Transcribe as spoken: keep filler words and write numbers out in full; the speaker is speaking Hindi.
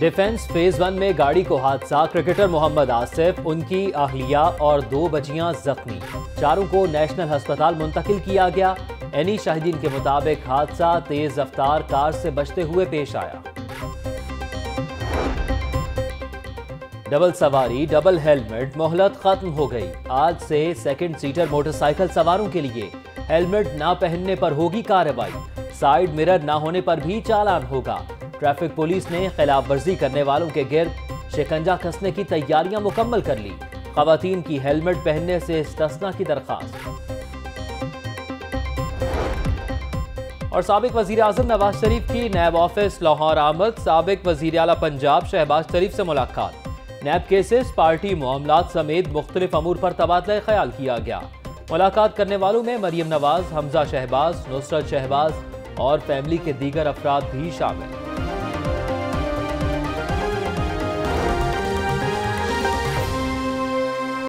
डिफेंस फेज वन में गाड़ी को हादसा, क्रिकेटर मोहम्मद आसिफ, उनकी अहलिया और दो बच्चियां जख्मी। चारों को नेशनल अस्पताल मुंतकिल किया गया। एनी शाहिदीन के मुताबिक हादसा तेज रफ्तार कार से बचते हुए पेश आया। डबल सवारी, डबल हेलमेट, मोहलत खत्म हो गई। आज से सेकंड सीटर मोटरसाइकिल सवारों के लिए हेलमेट ना पहनने पर होगी कार्रवाई। साइड मिरर ना होने पर भी चालान होगा। ट्रैफिक पुलिस ने खिलाफ वर्जी करने वालों के गिर्द शिकंजा कसने की तैयारियां मुकम्मल कर ली। खवातीन की हेलमेट पहनने से इस्तिस्ना की दरखास्त। और साबिक वजीर आजम नवाज शरीफ की नैब ऑफिस लाहौर आमद। साबिक वजीर आला पंजाब शहबाज शरीफ से मुलाकात। नैब केसेस, पार्टी मामलात समेत मुख्तलिफ अमूर पर तबादला ख्याल किया गया। मुलाकात करने वालों में मरियम नवाज, हमजा शहबाज, नुसरत शहबाज और फैमिली के दीगर अफराद भी शामिल।